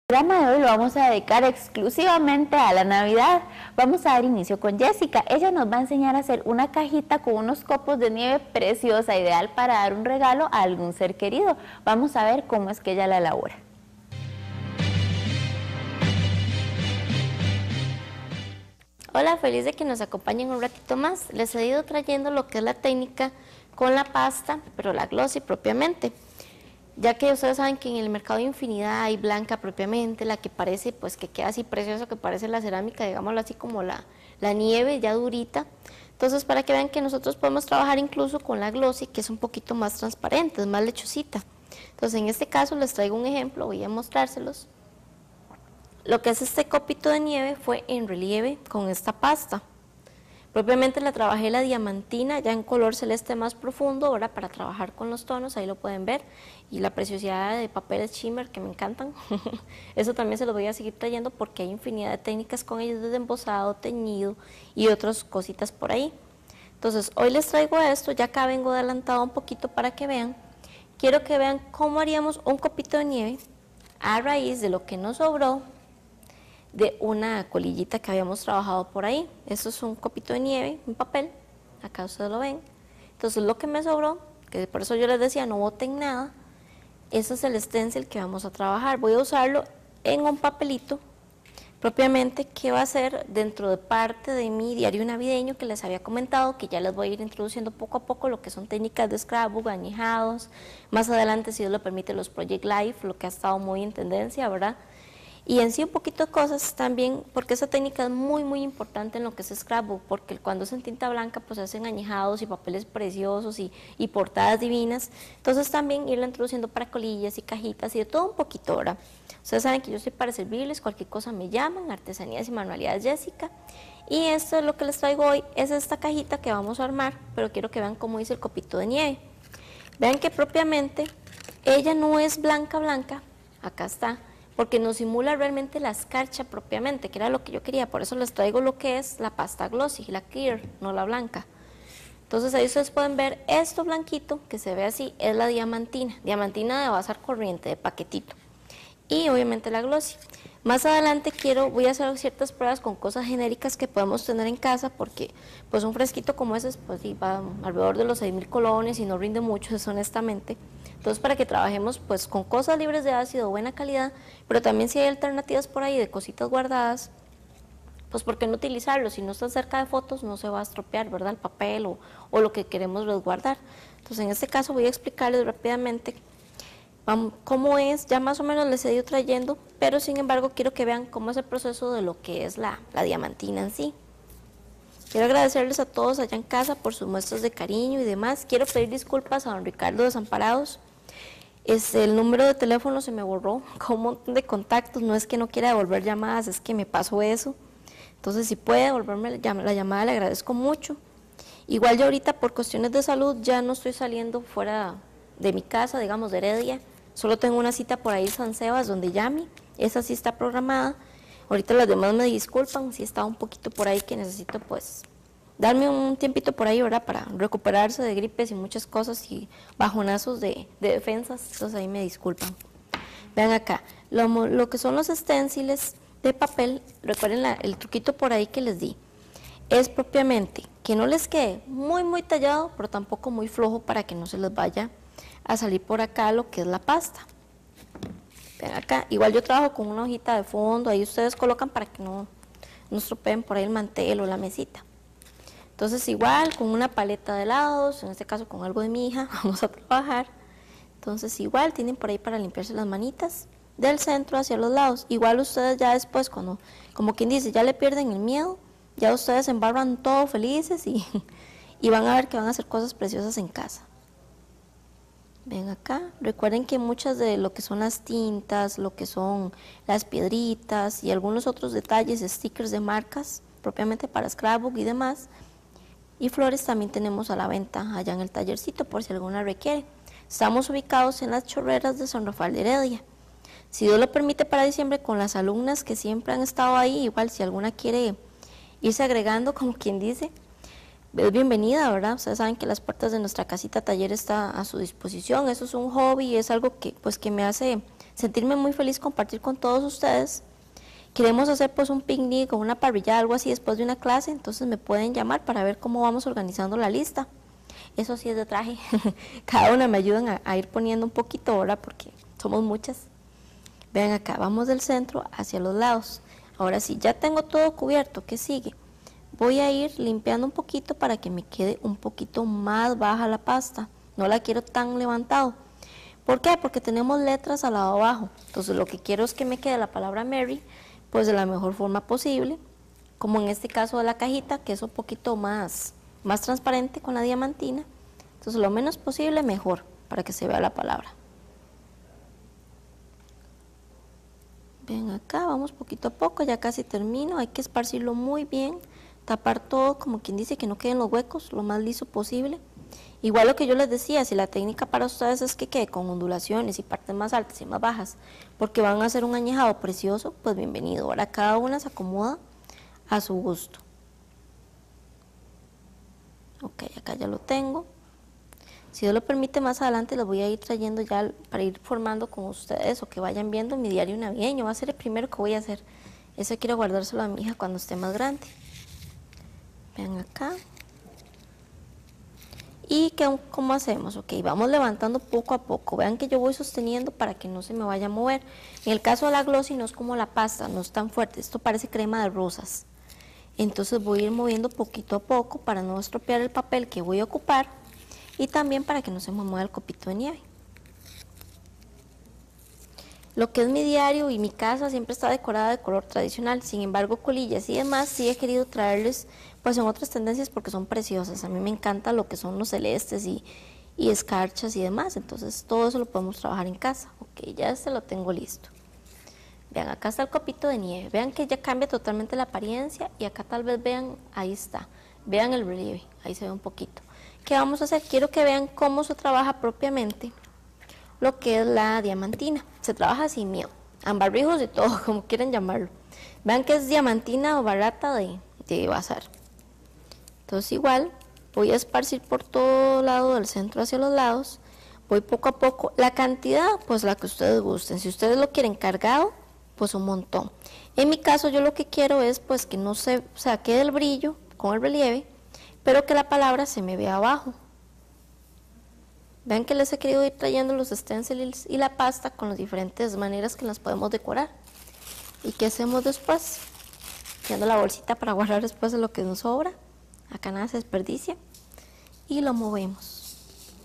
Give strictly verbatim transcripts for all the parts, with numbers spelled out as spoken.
El programa de hoy lo vamos a dedicar exclusivamente a la Navidad. Vamos a dar inicio con Jessica. Ella nos va a enseñar a hacer una cajita con unos copos de nieve preciosa, ideal para dar un regalo a algún ser querido. Vamos a ver cómo es que ella la elabora. Hola, feliz de que nos acompañen un ratito más. Les he ido trayendo lo que es la técnica con la pasta, pero la glossy propiamente. Ya que ustedes saben que en el mercado de Infinidad hay blanca propiamente, la que parece, pues que queda así preciosa, que parece la cerámica, digámoslo así como la, la nieve ya durita. Entonces, para que vean que nosotros podemos trabajar incluso con la glossy, que es un poquito más transparente, es más lechosita. Entonces, en este caso les traigo un ejemplo, voy a mostrárselos. Lo que es este copito de nieve fue en relieve con esta pasta. Propiamente la trabajé la diamantina, ya en color celeste más profundo, ahora para trabajar con los tonos, ahí lo pueden ver, y la preciosidad de papeles shimmer que me encantan. Eso también se los voy a seguir trayendo porque hay infinidad de técnicas con ellos, desde embosado, teñido y otras cositas por ahí. Entonces, hoy les traigo esto, ya acá vengo adelantado un poquito para que vean. Quiero que vean cómo haríamos un copito de nieve a raíz de lo que nos sobró de una colillita que habíamos trabajado por ahí. Esto es un copito de nieve, un papel, acá ustedes lo ven. Entonces lo que me sobró, que por eso yo les decía no boten nada, ese es el stencil que vamos a trabajar. Voy a usarlo en un papelito propiamente que va a ser dentro de parte de mi diario navideño que les había comentado, que ya les voy a ir introduciendo poco a poco lo que son técnicas de scrapbook, añejados, más adelante si Dios lo permite los Project Life, lo que ha estado muy en tendencia, ¿verdad? Y en sí un poquito de cosas también, porque esa técnica es muy muy importante en lo que es scrapbook, porque cuando es en tinta blanca pues hacen añejados y papeles preciosos y, y portadas divinas. Entonces también irla introduciendo para colillas y cajitas y de todo un poquito, ahora. Ustedes saben que yo estoy para servirles, cualquier cosa me llaman, Artesanías y Manualidades Jessica. Y esto es lo que les traigo hoy, es esta cajita que vamos a armar, pero quiero que vean cómo hice el copito de nieve. Vean que propiamente ella no es blanca blanca, acá está, porque nos simula realmente la escarcha propiamente, que era lo que yo quería, por eso les traigo lo que es la pasta glossy, la clear, no la blanca. Entonces ahí ustedes pueden ver esto blanquito, que se ve así, es la diamantina, diamantina de bazar corriente, de paquetito, y obviamente la glossy. Más adelante quiero, voy a hacer ciertas pruebas con cosas genéricas que podemos tener en casa, porque pues un fresquito como ese pues va alrededor de los seis mil colones y no rinde mucho, eso honestamente. Entonces para que trabajemos pues con cosas libres de ácido, buena calidad, pero también si hay alternativas por ahí de cositas guardadas, pues ¿por qué no utilizarlo? Si no está cerca de fotos no se va a estropear, ¿verdad? El papel o, o lo que queremos resguardar. Entonces en este caso voy a explicarles rápidamente cómo es, ya más o menos les he ido trayendo, pero sin embargo quiero que vean cómo es el proceso de lo que es la, la diamantina en sí. Quiero agradecerles a todos allá en casa por sus muestras de cariño y demás. Quiero pedir disculpas a don Ricardo Desamparados. Es, el número de teléfono se me borró con un montón de contactos, no es que no quiera devolver llamadas, es que me pasó eso. Entonces si puede devolverme la, la llamada le agradezco mucho. Igual yo ahorita por cuestiones de salud ya no estoy saliendo fuera de mi casa, digamos de Heredia, solo tengo una cita por ahí San Sebas donde llame, esa sí está programada. Ahorita las demás me disculpan, si está un poquito por ahí que necesito pues darme un tiempito por ahí, ¿verdad? Para recuperarse de gripes y muchas cosas y bajonazos de, de defensas, entonces ahí me disculpan. Vean acá, lo, lo que son los stenciles de papel, recuerden la, el truquito por ahí que les di, es propiamente que no les quede muy muy tallado, pero tampoco muy flojo para que no se les vaya a salir por acá lo que es la pasta. Ven acá, igual yo trabajo con una hojita de fondo, ahí ustedes colocan para que no, no estropeen por ahí el mantel o la mesita. Entonces igual con una paleta de helados, en este caso con algo de mi hija, vamos a trabajar. Entonces igual tienen por ahí para limpiarse las manitas, del centro hacia los lados. Igual ustedes ya después cuando, como quien dice, ya le pierden el miedo, ya ustedes embarran todo felices y, y van a ver que van a hacer cosas preciosas en casa. Ven acá, recuerden que muchas de lo que son las tintas, lo que son las piedritas y algunos otros detalles, stickers de marcas, propiamente para scrapbook y demás, y flores también tenemos a la venta allá en el tallercito por si alguna requiere. Estamos ubicados en las Chorreras de San Rafael de Heredia. Si Dios lo permite para diciembre con las alumnas que siempre han estado ahí, igual si alguna quiere irse agregando, como quien dice, es bienvenida, ¿verdad? Ustedes saben que las puertas de nuestra casita taller está a su disposición. Eso es un hobby, es algo que pues que me hace sentirme muy feliz compartir con todos ustedes. Queremos hacer pues un picnic o una parrilla, algo así después de una clase, entonces me pueden llamar para ver cómo vamos organizando la lista. Eso sí es de traje, cada una me ayudan a, a ir poniendo un poquito ahora porque somos muchas. Vean acá, vamos del centro hacia los lados. Ahora sí, ya tengo todo cubierto, ¿qué sigue? Voy a ir limpiando un poquito para que me quede un poquito más baja la pasta. No la quiero tan levantado. ¿Por qué? Porque tenemos letras al lado abajo. Entonces lo que quiero es que me quede la palabra Mary, pues de la mejor forma posible. Como en este caso de la cajita, que es un poquito más, más transparente con la diamantina. Entonces lo menos posible mejor, para que se vea la palabra. Ven acá, vamos poquito a poco, ya casi termino. Hay que esparcirlo muy bien, tapar todo, como quien dice, que no queden los huecos, lo más liso posible. Igual lo que yo les decía, si la técnica para ustedes es que quede con ondulaciones y partes más altas y más bajas, porque van a hacer un añejado precioso, pues bienvenido. Ahora cada una se acomoda a su gusto. Ok, acá ya lo tengo. Si Dios lo permite, más adelante los voy a ir trayendo ya para ir formando con ustedes o que vayan viendo mi diario navideño. Va a ser el primero que voy a hacer. Eso quiero guardárselo a mi hija cuando esté más grande. Vean acá. ¿Y qué, cómo hacemos? Ok, vamos levantando poco a poco. Vean que yo voy sosteniendo para que no se me vaya a mover. En el caso de la glossy no es como la pasta, no es tan fuerte. Esto parece crema de rosas. Entonces voy a ir moviendo poquito a poco para no estropear el papel que voy a ocupar. Y también para que no se me mueva el copito de nieve. Lo que es mi diario y mi casa siempre está decorada de color tradicional. Sin embargo, colillas y demás sí he querido traerles pues en otras tendencias porque son preciosas. A mí me encanta lo que son los celestes y, y escarchas y demás. Entonces todo eso lo podemos trabajar en casa. Ok, ya este lo tengo listo. Vean, acá está el copito de nieve. Vean que ya cambia totalmente la apariencia y acá tal vez vean, ahí está. Vean el relieve, ahí se ve un poquito. ¿Qué vamos a hacer? Quiero que vean cómo se trabaja propiamente lo que es la diamantina. Se trabaja sin miedo, ambarrijos y todo, como quieran llamarlo. Vean que es diamantina o barata de, de bazar. Entonces igual voy a esparcir por todo lado del centro hacia los lados. Voy poco a poco. La cantidad, pues la que ustedes gusten. Si ustedes lo quieren cargado, pues un montón. En mi caso yo lo que quiero es pues que no se, o sea, quede el brillo con el relieve, pero que la palabra se me vea abajo. Vean que les he querido ir trayendo los stencils y la pasta con las diferentes maneras que las podemos decorar. ¿Y qué hacemos después? Tirando la bolsita para guardar después de lo que nos sobra. Acá nada se desperdicia. Y lo movemos.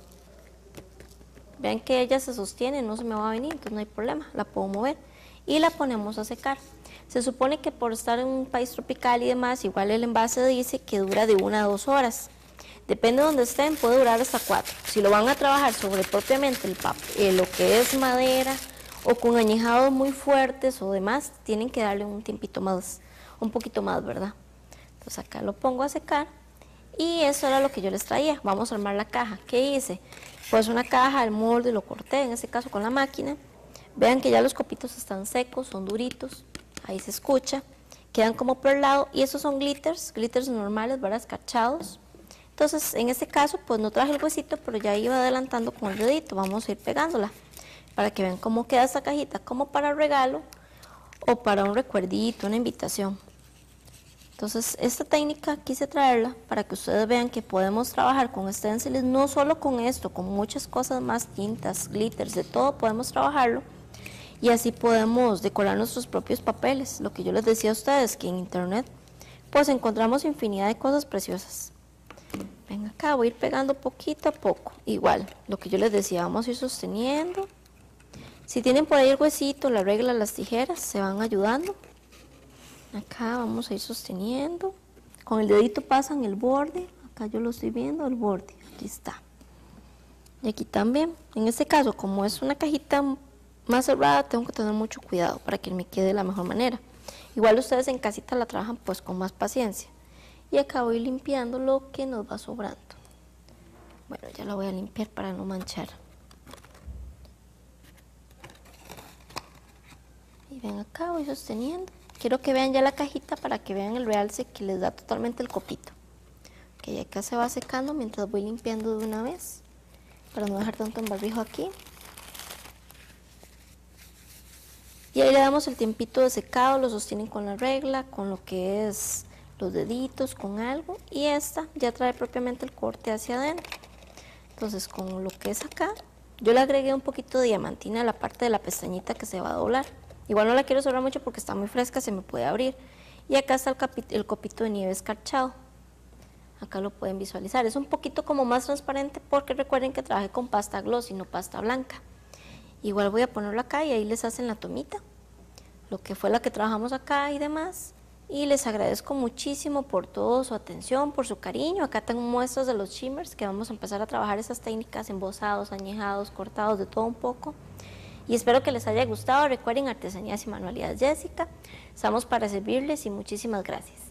Vean que ella se sostiene, no se me va a venir, entonces no hay problema, la puedo mover. Y la ponemos a secar. Se supone que por estar en un país tropical y demás, igual el envase dice que dura de una a dos horas. Depende de donde estén, puede durar hasta cuatro. Si lo van a trabajar sobre propiamente el papel, eh, lo que es madera o con añejados muy fuertes o demás, tienen que darle un tiempito más, un poquito más, ¿verdad? Entonces acá lo pongo a secar y eso era lo que yo les traía. Vamos a armar la caja. ¿Qué hice? Pues una caja, el molde, lo corté, en este caso con la máquina. Vean que ya los copitos están secos, son duritos, ahí se escucha, quedan como perlado y esos son glitters, glitters normales, ¿verdad? Escarchados. Entonces, en este caso, pues no traje el huesito, pero ya iba adelantando con el dedito. Vamos a ir pegándola para que vean cómo queda esta cajita, como para regalo o para un recuerdito, una invitación. Entonces, esta técnica quise traerla para que ustedes vean que podemos trabajar con stencils, no solo con esto, con muchas cosas más, tintas, glitters, de todo podemos trabajarlo. Y así podemos decorar nuestros propios papeles. Lo que yo les decía a ustedes, que en internet, pues encontramos infinidad de cosas preciosas. Ven acá, voy a ir pegando poquito a poco. Igual, lo que yo les decía, vamos a ir sosteniendo. Si tienen por ahí el huesito, la regla, las tijeras, se van ayudando. Acá vamos a ir sosteniendo. Con el dedito pasan el borde. Acá yo lo estoy viendo, el borde. Aquí está. Y aquí también. En este caso, como es una cajita más cerrada, tengo que tener mucho cuidado para que me quede de la mejor manera. Igual ustedes en casita la trabajan pues con más paciencia. Y acá voy limpiando lo que nos va sobrando. Bueno, ya lo voy a limpiar para no manchar. Y ven acá, voy sosteniendo. Quiero que vean ya la cajita para que vean el realce que les da totalmente el copito. Ok, acá se va secando mientras voy limpiando de una vez, para no dejar tanto embarbijo aquí. Y ahí le damos el tiempito de secado, lo sostienen con la regla, con lo que es los deditos, con algo, y esta ya trae propiamente el corte hacia adentro. Entonces con lo que es acá, yo le agregué un poquito de diamantina a la parte de la pestañita que se va a doblar. Igual no la quiero cerrar mucho porque está muy fresca, se me puede abrir. Y acá está el, el copito de nieve escarchado. Acá lo pueden visualizar. Es un poquito como más transparente porque recuerden que trabajé con pasta gloss y no pasta blanca. Igual voy a ponerlo acá y ahí les hacen la tomita, lo que fue la que trabajamos acá y demás. Y les agradezco muchísimo por toda su atención, por su cariño. Acá tengo muestras de los shimmers que vamos a empezar a trabajar esas técnicas, embosados, añejados, cortados, de todo un poco. Y espero que les haya gustado. Recuerden, Artesanías y Manualidades Jessica. Estamos para servirles y muchísimas gracias.